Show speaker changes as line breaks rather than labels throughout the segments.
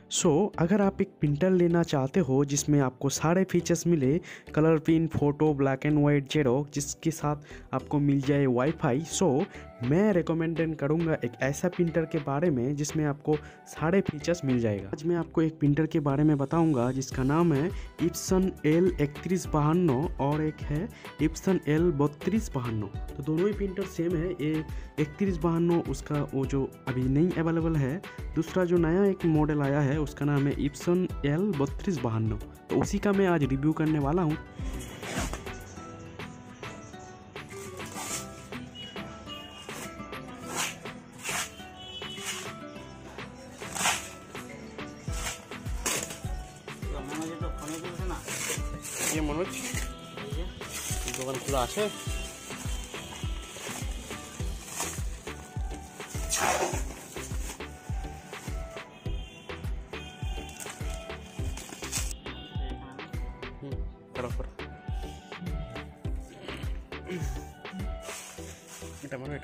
अगर आप एक प्रिंटर लेना चाहते हो जिसमें आपको सारे फीचर्स मिले, colour print, photo, black and white, xerox, जिसके साथ आपको मिल जाए वाईफाई, मैं रिकमेंडेड करूँगा एक ऐसा प्रिंटर के बारे में जिसमें आपको सारे फीचर्स मिल जाएगा। आज मैं आपको एक प्रिंटर के बारे में बताऊंगा जिसका नाम है इप्सन L3152 और एक है इप्सन L3252। तो दोनों ही प्रिंटर सेम है। ये 3152 उसका वो जो अभी नहीं अवेलेबल है, दूसरा जो नया एक मॉडल आया है उसका नाम है इप्सन L3252। तो उसी का मैं आज रिव्यू करने वाला हूँ। ये मनोज দোকান খোলা আছে? এটা মারো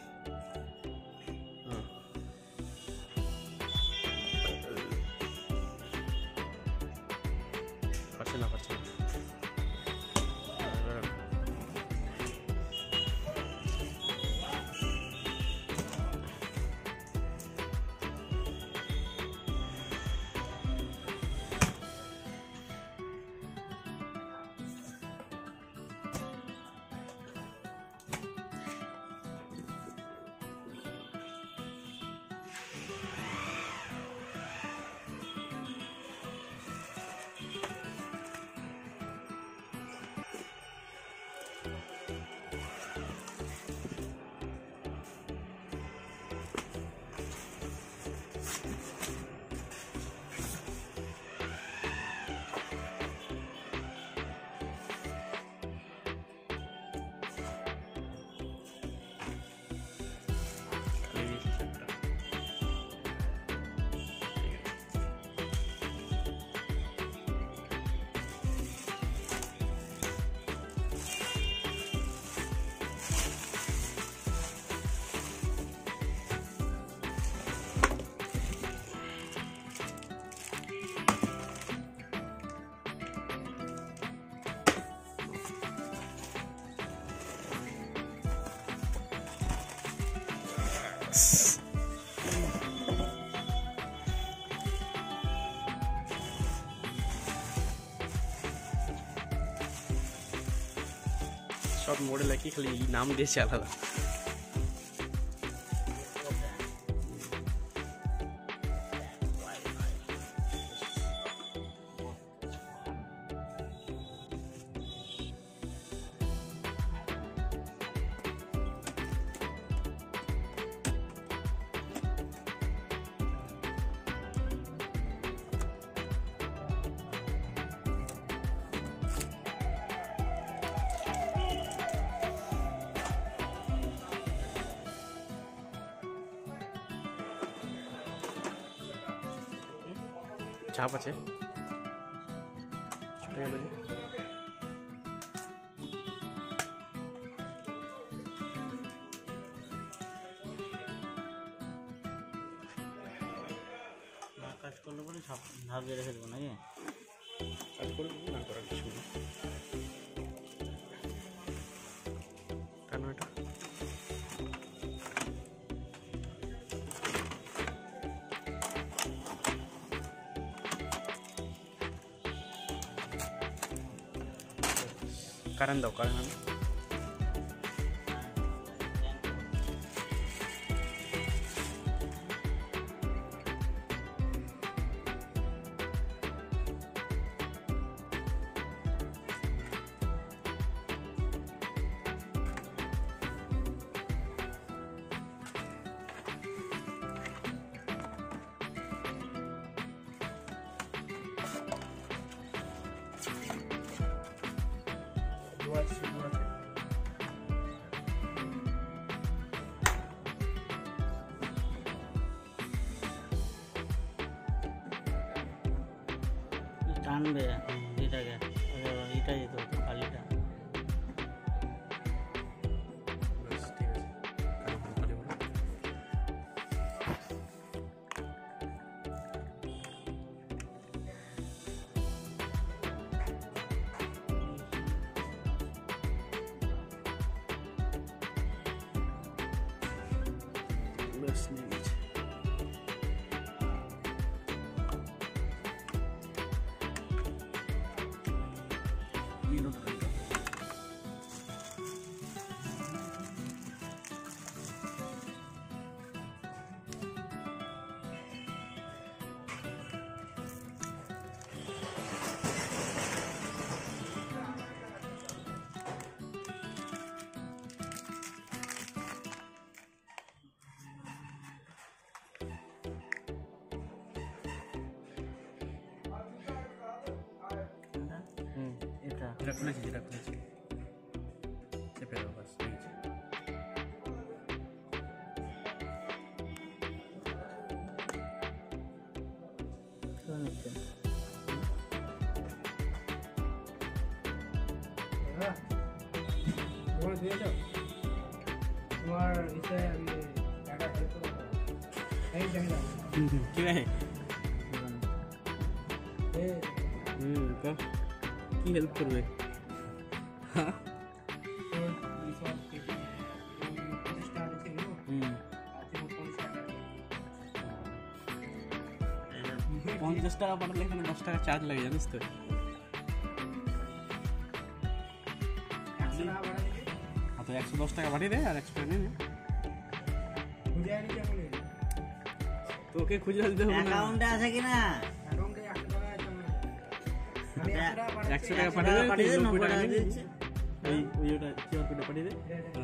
পারছে না সব মডেল একই, খালি নাম দিয়েছে আলাদা। চাপ আছে, ছুটে গেল যে। কাজ করলে পরে ধাপ দিয়ে রেখে দেবো নাকি? কাজ করে দেবো, না করার কিছু নেই। কেন এটা কারেন্ট দাও, কারেন্ট আনো। টানবে এটাকে, এটা যেত খালিটা। যেটা খুলেছি চেপে দাও বাস কি হেল্প করবে? হ্যাঁ 50 টাকা পাঠালে এখানে 10 টাকা চার্জ লাগে জানিস তো। তো 110 টাকা পাঠিয়ে দে আর এক্সট্রা নিয়ে তোকে খুঁজে দিতে হবে না।
অ্যাকাউন্টে আছে কিনা?
100 টাকা পাঠিয়ে দে, 90 টাকা নিয়ে দিচ্ছে। ওই ওটা কিউআর কোডে পাঠিয়ে দে।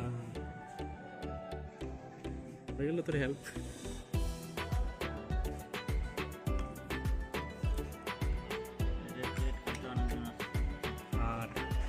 হয়ে গেল তোর হেল্প। আর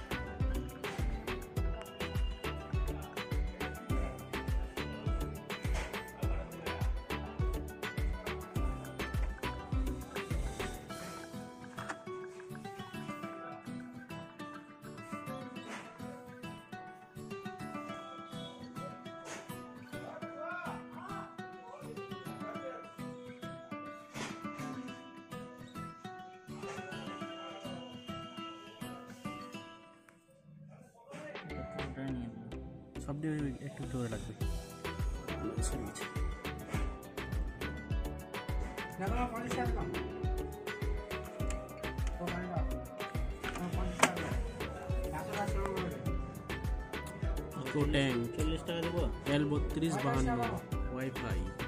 সব দিয়ে একটু ধরে রাখবে। ট্যাঙ্ক 40 টাকা দেবো, L3252 ওয়াইফাই।